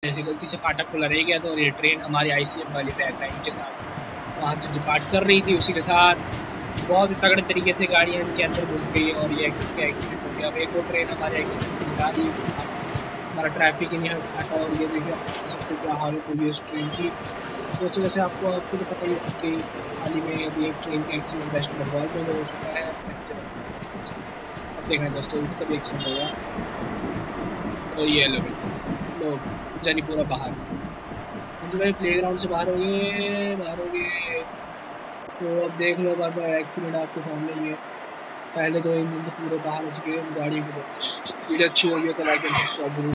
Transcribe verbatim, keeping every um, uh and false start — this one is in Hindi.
जैसे गलती से फाटक खुला रह गया, तो ये ट्रेन हमारी आईसीएम वाली बैक लाइन के साथ वहाँ से डिपार्ट कर रही थी। उसी के साथ बहुत ही तगड़े तरीके से गाड़ियाँ इनके अंदर घुस गई और ये एक्सीडेंट हो गया। अब एक और ट्रेन हमारे एक्सीडेंट होने जा रही है उसके साथ हमारा ट्रैफिक ही नहीं हटा। और ये देखिए आप सबसे क्या हालत होगी उस ट्रेन की। तो उस वजह से आपको आपको तो पता ही है कि हाल ही में अभी एक ट्रेन का एक्सीडेंट वेस्ट बंगाल में हो चुका है। अब देखना दोस्तों इसका भी एक्सीडेंट होगा। और ये लोग लोग जानी पूरा बाहर जो भाई प्ले ग्राउंड से बाहर हो गए बाहर हो गए। तो अब देख लो बार एक्सीडेंट आपके सामने ही है। पहले तो इंजन तो पूरे बाहर हो चुके हैं गाड़ी के। वीडियो अच्छी होगी तो लाइक एंड सब्सक्राइब जरूर।